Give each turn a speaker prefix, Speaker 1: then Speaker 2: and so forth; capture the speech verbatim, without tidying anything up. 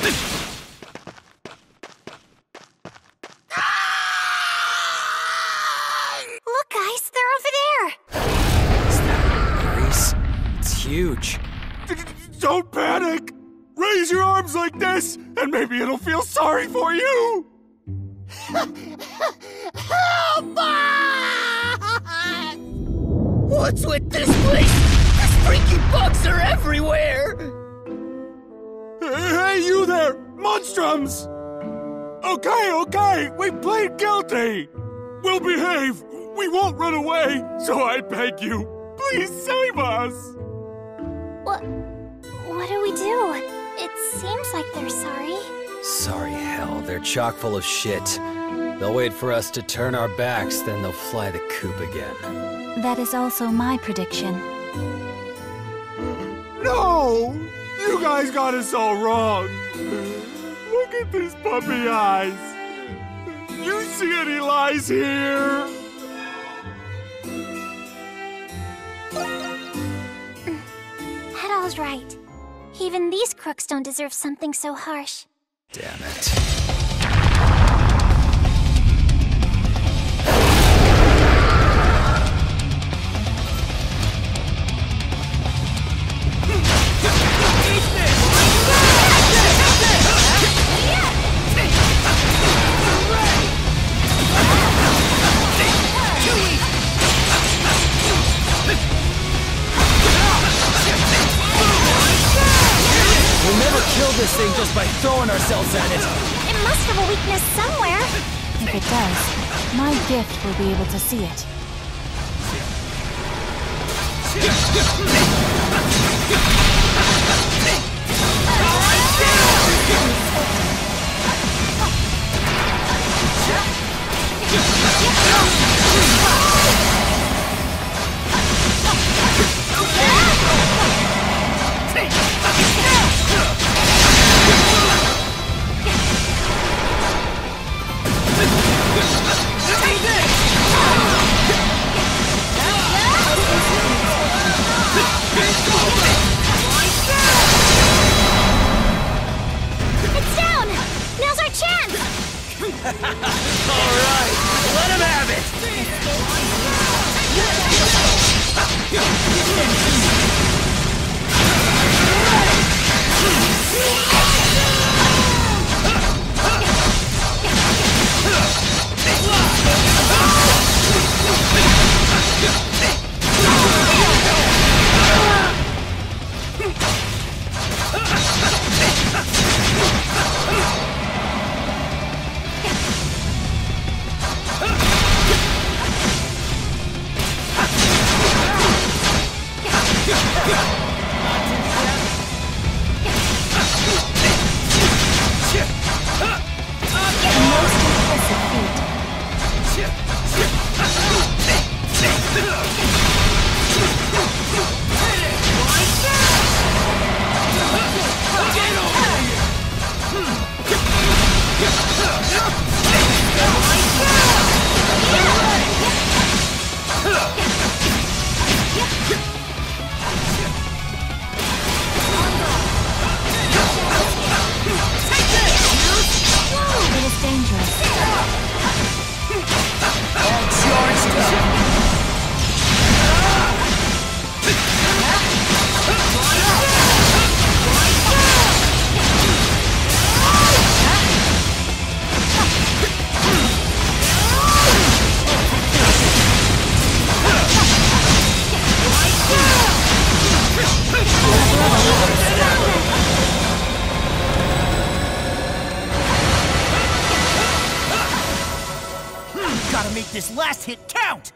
Speaker 1: Look, guys, they're over there.
Speaker 2: Is that Maurice? It's huge.
Speaker 3: Don't panic! Raise your arms like this, and maybe it'll feel sorry for you!
Speaker 4: Help us! What's with this place? These freaky bugs are everywhere!
Speaker 3: Hey, you there! Monstrums! Okay, okay, we played guilty! We'll behave! We won't run away! So I beg you, please save us!
Speaker 1: What... what do we do? It seems like they're sorry.
Speaker 2: Sorry, hell, they're chock full of shit. They'll wait for us to turn our backs, then they'll fly the coop again.
Speaker 5: That is also my prediction.
Speaker 3: No! You guys got us all wrong! Look at these puppy eyes! You see any lies here?
Speaker 1: Adol's right. Even these crooks don't deserve something so harsh.
Speaker 2: Damn it. We'll never kill this thing just by throwing ourselves at it.
Speaker 1: It must have a weakness somewhere.
Speaker 5: If it does, my gift will be able to see it.
Speaker 1: It's down! Now's our chance!
Speaker 4: All right, let him have it! Gotta make this last hit count!